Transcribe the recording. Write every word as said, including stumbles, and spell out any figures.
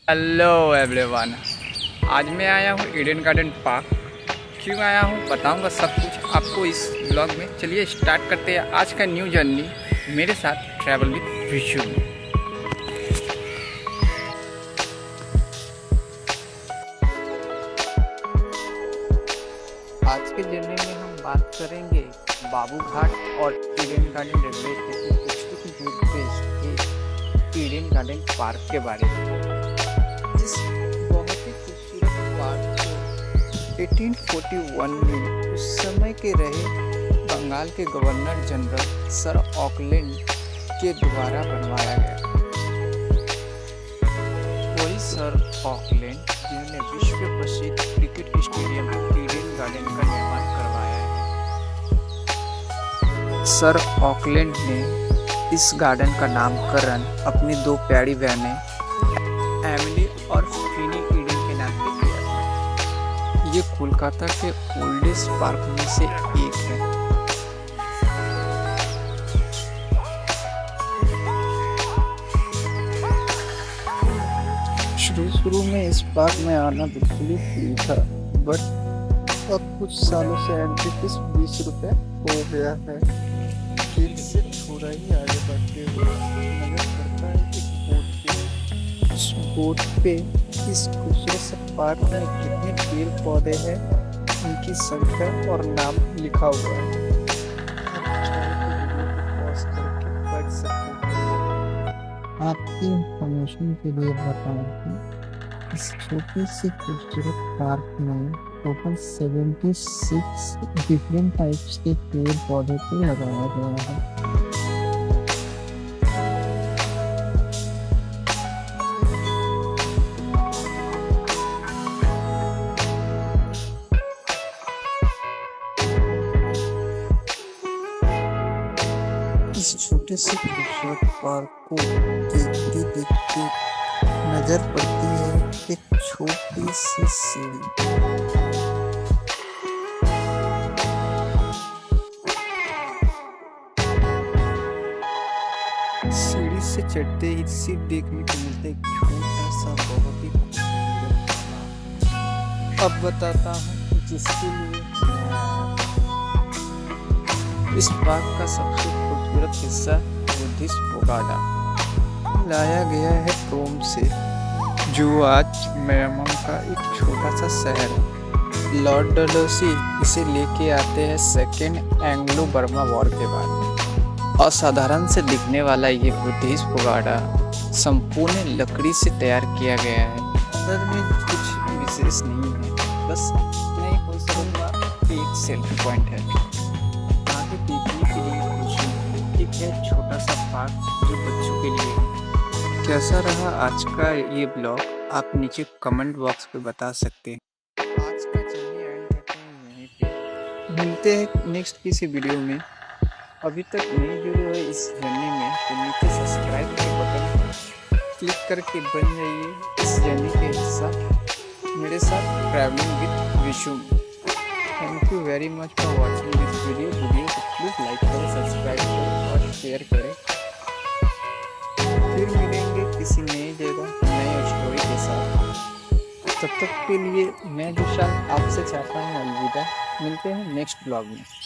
Hello everyone, आज मैं आया हूँ ईडन गार्डन पार्क। क्यों आया हूँ बताऊँगा सब कुछ आपको इस ब्लॉग में। चलिए स्टार्ट करते हैं आज का न्यू जर्नी मेरे साथ ट्रैवल विद विशु। आज के जर्नी में हम बात करेंगे बाबू घाट और ईडन गार्डन रेलवे स्टेशन कुछ कुछ दूर पे स्थित ईडन गार्डन पार्क के बारे में। इस बहुत ही खूबसूरत पार्क को अठारह सौ इकतालीस में उस समय के रहे बंगाल के गवर्नर जनरल सर ऑकलैंड के द्वारा बनवाया गया। वही सर ऑकलैंड जिन्होंने विश्व प्रसिद्ध क्रिकेट स्टेडियम ईडन गार्डन का निर्माण करवाया है। सर ऑकलैंड ने इस गार्डन का नामकरण अपनी दो प्यारी बहनें एमिली और फिनी ईडन के नाम पे किया था। ये कोलकाता के ओल्डेस्ट पार्क में से एक है। शुरू शुरू में इस पार्क में आना बिल्कुल ही फ्री था, बट अब कुछ सालों से एंट्री फीस बीस रुपए हो गया है। खेल से थोड़ा ही आगे बढ़ते हुए नजर पड़ता है कि बोट पे इस बोट पे इस खूबसूरत से पार्क में कितने पेड़ पौधे हैं, उनकी संख्या और नाम लिखा हुआ है। पॉज करके पढ़ सकते हैं। आपकी इंफॉर्मेशन के लिए बताऊं कि इस छोटी सी खूबसूरत पार्क में टोटल छिहत्तर डिफरेंट टाइप्स के पेड़ पौधे को लगाया गया है। इस छोटे से खूबसूरत पार्क को देखते देखते नजर पड़ती है एक छोटी सी सीढ़ी। सीढ़ी से चढ़ते ही सीट देखने को मिलता है एक छोटा सा बहुत ही खूबसूरत। अब बताता हूँ जिसके लिए इस पार्क का सबसे खूबसूरत हिस्सा बुद्धिस्ट पैगोडा लाया गया है रोम से, जो आज म्यांमार का एक छोटा सा शहर है। लॉर्ड डलहौसी इसे लेके आते हैं सेकेंड एंग्लो बर्मा वॉर के बाद। असाधारण से दिखने वाला ये बुद्धिस्ट पैगोडा संपूर्ण लकड़ी से तैयार किया गया है। अंदर में कुछ विशेष नहीं है, बस नहीं हो सकता एक सेल्फी पॉइंट है। आगे देखने के लिए कुछ एक है छोटा सा पार्क जो बच्चों के लिए। कैसा रहा आज का ये ब्लॉग आप नीचे कमेंट बॉक्स पे बता सकते हैं। आज का जर्नी एंड करते हैं यहीं पे। मिलते हैं नेक्स्ट किसी वीडियो में। अभी तक नहीं जुड़े हुए इस जर्नी में तो नीचे सब्सक्राइब के बटन क्लिक करके बन जाइए इस जर्नी के हिस्सा मेरे साथ travelling with Vishu. Thank you very much for watching this video. Video को प्लीज़ लाइक करें, सब्सक्राइब करें और शेयर करें। फिर मिलेंगे किसी नई जगह नए स्टोरी के साथ। तब तक के लिए मैं विशाल आपसे चाहता हूँ अलविदा। मिलते हैं नेक्स्ट ब्लॉग में।